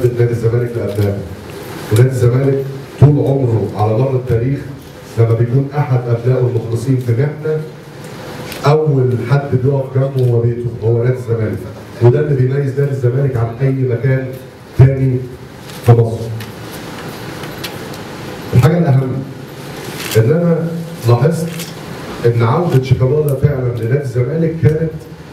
محبه نادي الزمالك لابنائه. ونادي الزمالك طول عمره على مر التاريخ لما بيكون احد ابنائه المخلصين في محنه اول حد بيقف جنبه هو بيته، هو نادي الزمالك. وده اللي بيميز نادي الزمالك عن اي مكان تاني في مصر. الحاجه الاهم ان انا لاحظت ان عوده شيكابالا فعلا لنادي الزمالك كانت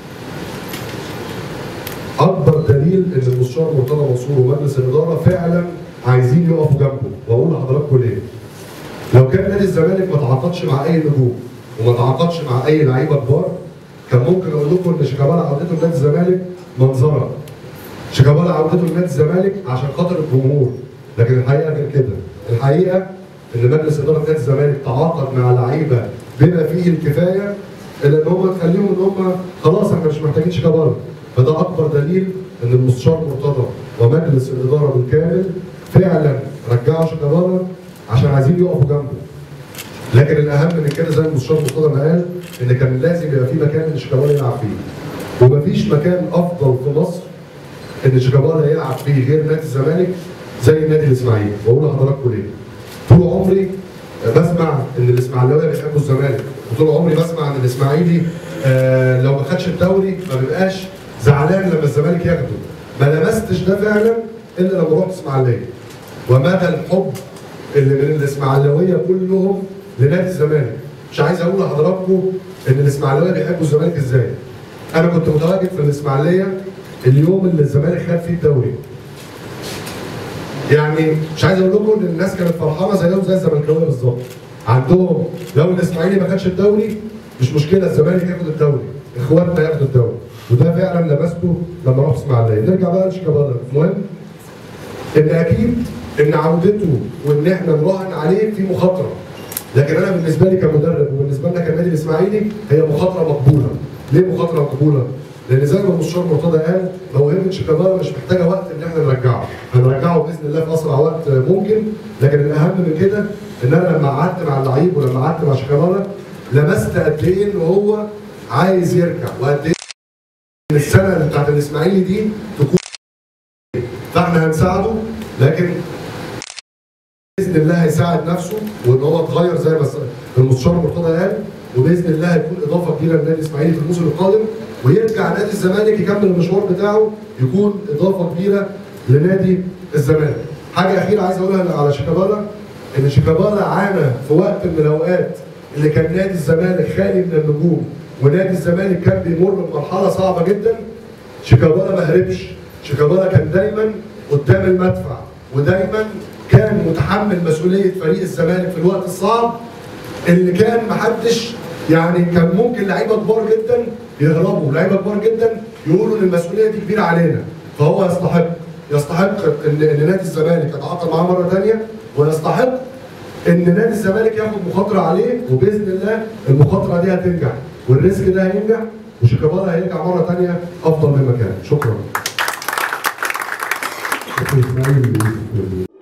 اكبر دليل ان المستشار مرتضى منصور ومجلس الاداره فعلا عايزين يقفوا جنبه. واقول لحضراتكم ليه؟ لو كان نادي الزمالك ما تعاقدش مع اي نجوم وما تعاقدش مع اي لعيبه كبار كان ممكن اقول لكم ان شيكابالا عودته لنادي الزمالك منظره. شيكابالا عودته لنادي الزمالك عشان خاطر الجمهور، لكن الحقيقه غير كده. الحقيقه ان مجلس اداره نادي الزمالك تعاقد مع لعيبه بما فيه الكفايه الا ان هم تخليهم ان هم خلاص احنا مش محتاجين شيكابالا. فده اكبر دليل ان المستشار مرتضى ومجلس الاداره بالكامل فعلا رجعوا شيكابالا عشان عايزين يقفوا جنبه. لكن الاهم من كده زي المستشار مرتضى ما قال ان كان لازم يبقى في مكان ان شيكابالا يلعب فيه. ومفيش مكان افضل في مصر ان شيكابالا يلعب فيه غير نادي الزمالك زي النادي الاسماعيلي. واقول لحضراتكم ليه؟ طول عمري بسمع ان الاسماعيلاويه بيحبوا الزمالك، وطول عمري بسمع ان الاسماعيلي لو ما خدش الدوري ما بيبقاش زعلان لما الزمالك ياخده. ما لمستش ده فعلا الا لما رحت اسماعيليه. ومدى الحب اللي من الاسماعيلاويه كلهم لنادي الزمالك. مش عايز اقول لحضراتكم ان الاسماعيلاويه بيحبوا الزمالك ازاي. انا كنت متواجد في الاسماعيليه اليوم اللي الزمالك خد فيه الدوري. يعني مش عايز اقول لكم ان الناس كانت فرحانه زيهم زي الزملكاويه بالظبط. عندهم لو الاسماعيلي ما خدش الدوري مش مشكله، الزمالك ياخد الدوري، اخواتنا ياخدوا الدوري. وده فعلا لمسته لما رحت اسماعيليه. نرجع بقى لشيكابالا. المهم ان اكيد ان عودته وان احنا نراهن عليه في مخاطره. لكن انا بالنسبه لي كمدرب وبالنسبه لنا كنادي الاسماعيلي هي مخاطره مقبوله. ليه مخاطره مقبوله؟ لان زي ما المستشار مرتضى قال موهبه شيكابالا مش محتاجه وقت ان احنا نرجعه، هنرجعه باذن الله في اسرع وقت ممكن. لكن الاهم من كده ان انا لما قعدت مع اللعيب ولما قعدت مع شيكابالا لمست قد ايه ان هو عايز يرجع، وقد ايه ان السنه اللي بتاعت الاسماعيلي دي تكون. فاحنا هنساعده، لكن باذن الله هيساعد نفسه وان هو اتغير زي ما المستشار مرتضى قال، وباذن الله هيكون اضافه كبيره للنادي الاسماعيلي في الموسم القادم، ويرجع نادي الزمالك يكمل المشوار بتاعه يكون اضافه كبيره لنادي الزمالك. حاجه اخيره عايز اقولها على شيكابالا ان شيكابالا عانى في وقت من الاوقات اللي كان نادي الزمالك خالي من النجوم ونادي الزمالك كان بيمر بمرحله صعبه جدا. شيكابالا ما هربش، شيكابالا كان دايما قدام المدفع ودايما كان متحمل مسؤوليه فريق الزمالك في الوقت الصعب اللي كان محدش يعني كان ممكن لعيبه كبار جدا يهربوا، لعيبه كبار جدا يقولوا ان المسؤوليه دي كبيره علينا. فهو يستحق ان نادي الزمالك يتعاقد معاه مره ثانيه، ويستحق ان نادي الزمالك ياخد مخاطره عليه، وباذن الله المخاطره دي هتنجح والريسك ده هينجح وشيكابالا هيرجع مره ثانيه افضل مما كان. شكرا.